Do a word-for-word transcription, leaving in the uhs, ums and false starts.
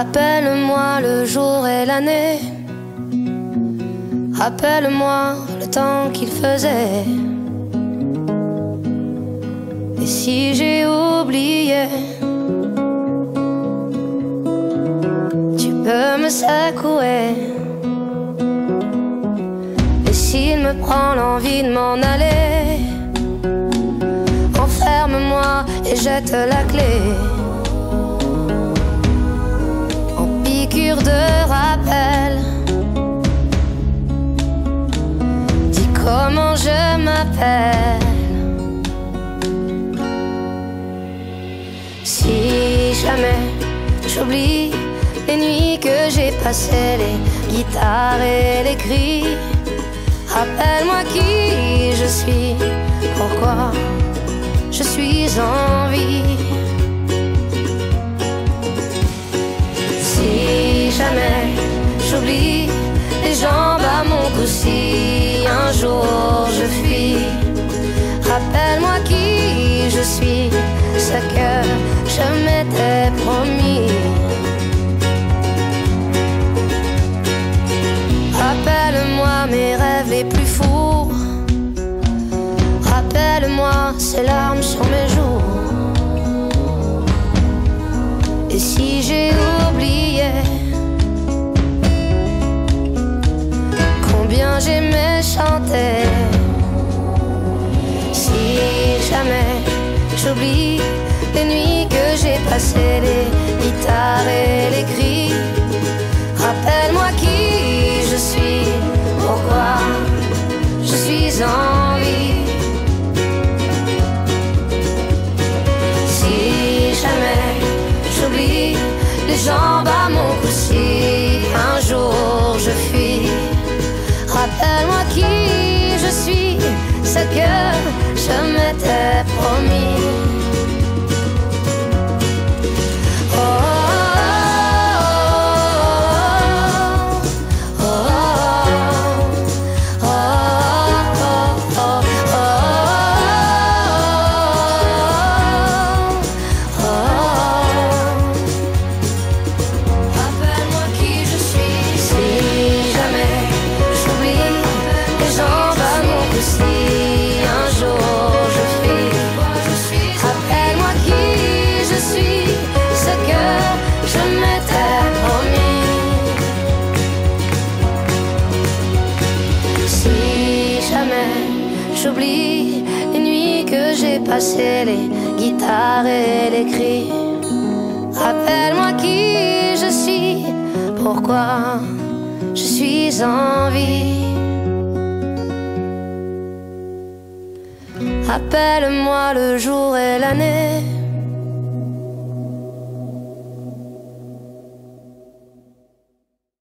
Rappelle-moi le jour et l'année. Rappelle-moi le temps qu'il faisait. Et si j'ai oublié, tu peux me secouer. Et s'il me prend l'envie de m'en aller, enferme-moi et jette la clé. En piqûre de rappel, dis comment je m'appelle. Si jamais j'oublie les nuits que j'ai passées, les guitares et les cris, rappelle-moi qui je suis, pourquoi je suis en vie. Si jamais j'oublie les jambes à mon cou, si un jour je fuis, rappelle-moi qui je suis, ce que je m'étais promis. Rappelle-moi mes rêves les plus fous. Rappelle-moi ces larmes sur mes joues. Et si j'ai oublié combien j'aimais chanter, si jamais j'oublie les nuits que j'ai passées, les guitares et les cris, rappelle-moi qui je suis, pourquoi je suis en vie. Si jamais j'oublie les jambes à mon cou, si un jour je fuis, rappelle-moi qui je suis, ce que je m'étais promis. J'oublie les nuits que j'ai passées, les guitares et les cris, rappelle-moi qui je suis, pourquoi je suis en vie. Rappelle-moi le jour et l'année.